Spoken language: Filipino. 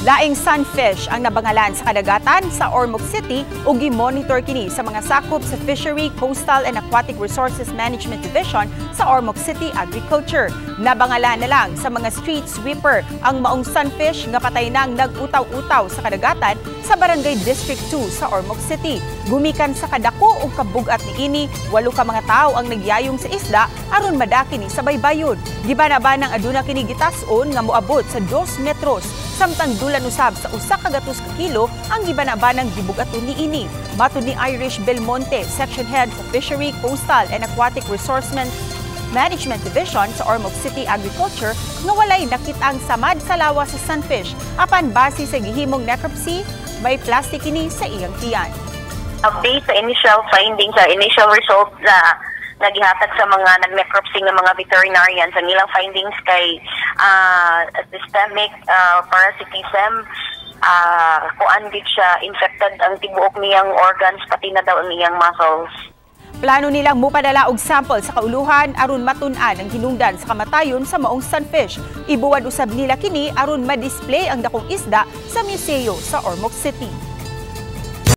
Laing sunfish ang nabangalan sa kadagatan sa Ormoc City ug gi-monitor kini sa mga sakop sa Fishery, Coastal and Aquatic Resources Management Division sa Ormoc City Agriculture. Nabangalan na lang sa mga street sweeper ang maong sunfish nga patay nang nag-utaw-utaw sa kadagatan sa Barangay District 2 sa Ormoc City. Gumikan sa kadako ug kabugat niini, 8 ka mga tawo ang nagyayong sa isda aron madaki ni sa baybayon. Gibanabanang aduna kini gitas-on nga moabot sa 2 metros samtang dulan usab sa 1 ka kilo ang gibanabanang gibugaton niini. Matud ni Irish Belmonte, Section Head sa Fishery, Coastal and Aquatic Resource Management Division sa Ormoc City Agriculture nga walay nakitang samad sa lawas sa sunfish apan base sa gihimong necropsy may plastic kini sa iyang tiyan. Based sa initial findings, sa initial results na nagihatag sa mga nag-necropsy ng mga veterinarians, ang ilang findings kay systemic parasitism, kuan gid siya infected ang tibuok niyang organs pati na daw ang iyang muscles. Plano nilang mupadala og sample sa kauluhan aron matun-an ang hinungdan sa kamatayon sa maong sunfish. Ibuwad usab nila kini aron ma-display ang dakong isda sa museo sa Ormoc City.